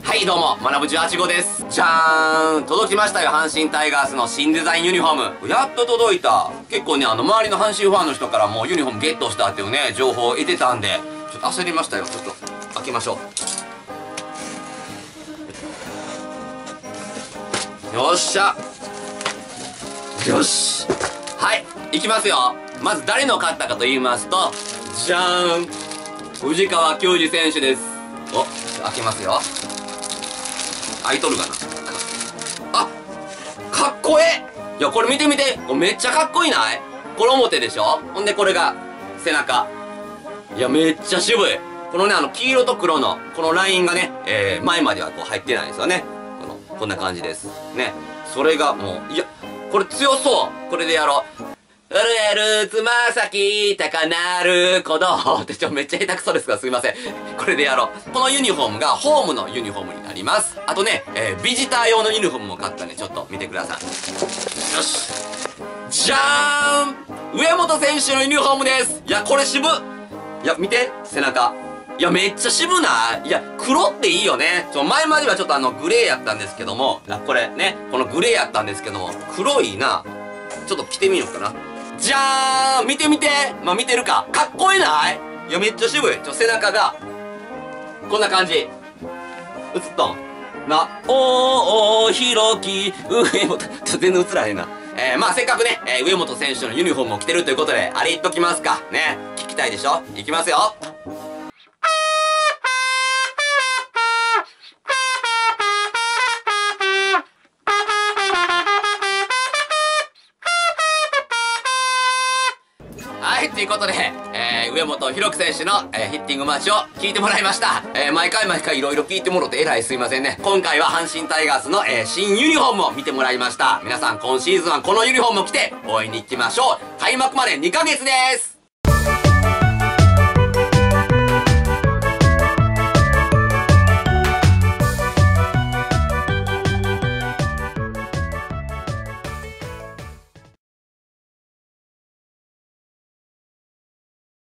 はいどうも、まなぶ18号です。じゃーん、届きましたよ、阪神タイガースの新デザインユニフォーム。やっと届いた。結構ね、周りの阪神ファンの人からもユニフォームゲットしたっていうね、情報を得てたんで、ちょっと焦りましたよ。ちょっと、開けましょう。よっしゃ。よし。はい、いきますよ。まず誰の勝ったかと言いますと、じゃーん、藤川球児選手です。お、開けますよ。開いとるかなあ、かっこええ。いや、これ見てみて。めっちゃかっこいいない？これ表でしょ？ほんでこれが背中。いや、めっちゃ渋い。このね、黄色と黒のこのラインがね、前まではこう入ってないんですよね。こんな感じです。ね。それがもう、いや、これ強そう。これでやろう。震えるつま先高鳴る鼓動ってめっちゃ下手くそですがすいません。これでやろう。このユニフォームがホームのユニフォームになります。あとね、ビジター用のユニフォームも買ったんでちょっと見てください。よし。じゃーん、上本選手のユニフォームです。いや、これ渋っ。いや、見て、背中。いや、めっちゃ渋ない？いや、黒っていいよね。前まではちょっとグレーやったんですけども、これね、このグレーやったんですけども、黒いな。ちょっと着てみようかな。じゃーん、見てみて。まあ、見てるか。かっこいいない？いや、めっちゃ渋い。背中が、こんな感じ。映っとんな。おー、広き、上本、全然映らへんな。まあ、せっかくね、上本選手のユニフォームを着てるということで、あれ言っときますか。ね。聞きたいでしょ？いきますよ。はい、ということで、上本博樹選手の、ヒッティングマーチを聞いてもらいました。毎回いろいろ聞いてもろてえらいすいませんね。今回は阪神タイガースの、新ユニフォームを見てもらいました。皆さん今シーズンはこのユニフォームを着て応援に行きましょう。開幕まで2ヶ月です。